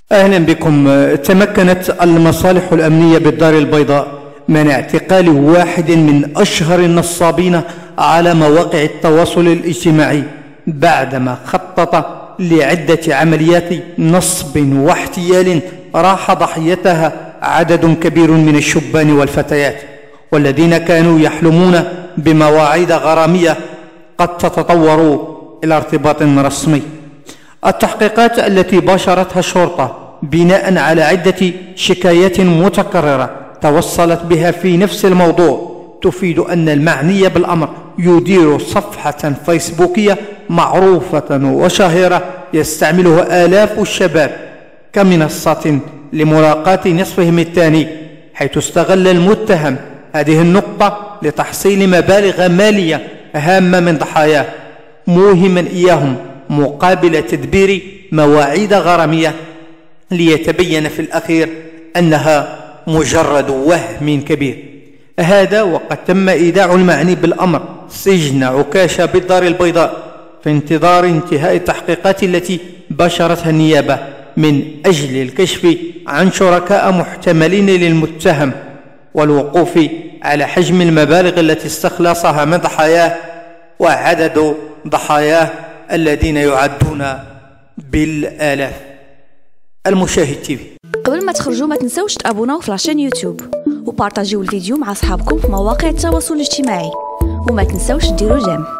أهلا بكم. تمكنت المصالح الأمنية بالدار البيضاء من اعتقال واحد من أشهر النصابين على مواقع التواصل الاجتماعي بعدما خطط لعدة عمليات نصب واحتيال راح ضحيتها عدد كبير من الشبان والفتيات، والذين كانوا يحلمون بمواعيد غرامية قد تتطور إلى ارتباط رسمي. التحقيقات التي باشرتها الشرطة بناء على عدة شكايات متكررة توصلت بها في نفس الموضوع تفيد أن المعني بالأمر يدير صفحة فيسبوكية معروفة وشهيرة يستعملها آلاف الشباب كمنصة لملاقاة نصفهم الثاني، حيث استغل المتهم هذه النقطة لتحصيل مبالغ مالية هامة من ضحاياه، موهما إياهم مقابل تدبير مواعيد غرامية ليتبين في الأخير أنها مجرد وهم كبير. هذا وقد تم إيداع المعني بالأمر سجن عكاشة بالدار البيضاء في انتظار انتهاء التحقيقات التي باشرتها النيابة من أجل الكشف عن شركاء محتملين للمتهم والوقوف على حجم المبالغ التي استخلصها من ضحاياه وعدد ضحاياه الذين يعدون بالآلاف. المشاهد تيفي، قبل ما تخرجوا ما تنسوش تابوناو في لاشين يوتيوب وبارطاجيو الفيديو مع اصحابكم في مواقع التواصل الاجتماعي، وما تنسوش ديروا جيم.